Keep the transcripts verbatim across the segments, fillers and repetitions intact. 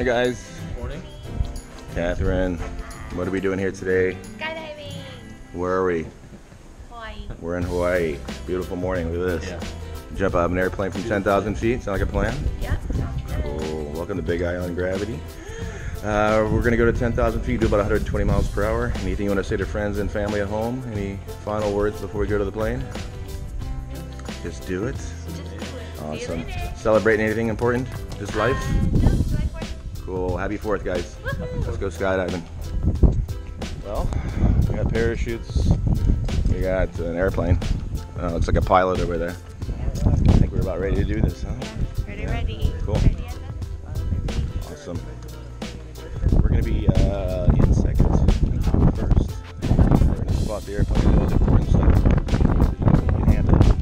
Morning, guys. Morning. Catherine, what are we doing here today? Skydiving. Where are we? Hawaii. We're in Hawaii. Beautiful morning. Look at this. Yeah. Jump out of an airplane from ten thousand feet. Sound like a plan? Yeah. Cool. Welcome to Big Island Gravity. Uh, we're going to go to ten thousand feet, do about one hundred twenty miles per hour. Anything you want to say to friends and family at home? Any final words before we go to the plane? Just do it. Just do it. Awesome. Celebrating anything important? Just life? No, July fourth. Cool. Happy fourth, guys. Woohoo. Let's go skydiving. Well, we got parachutes. We got an airplane. Uh, looks like a pilot over there. I think we're about ready to do this, huh? Ready, ready. Cool. Ready, Etta? Awesome. We're going to be uh, in second and first. We're going to spot the airplane and those important stuff. You can handle it.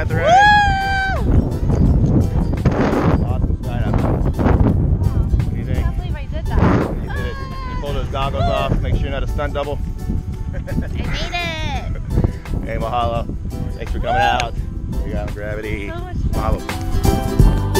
Catherine. Awesome skydiving. What do you I think? can't believe I did that. You did it. You pull those goggles off. Make sure you're not a stunt double. I made it. Hey, mahalo. Thanks for coming out. Big Island Gravity. So much fun. Mahalo.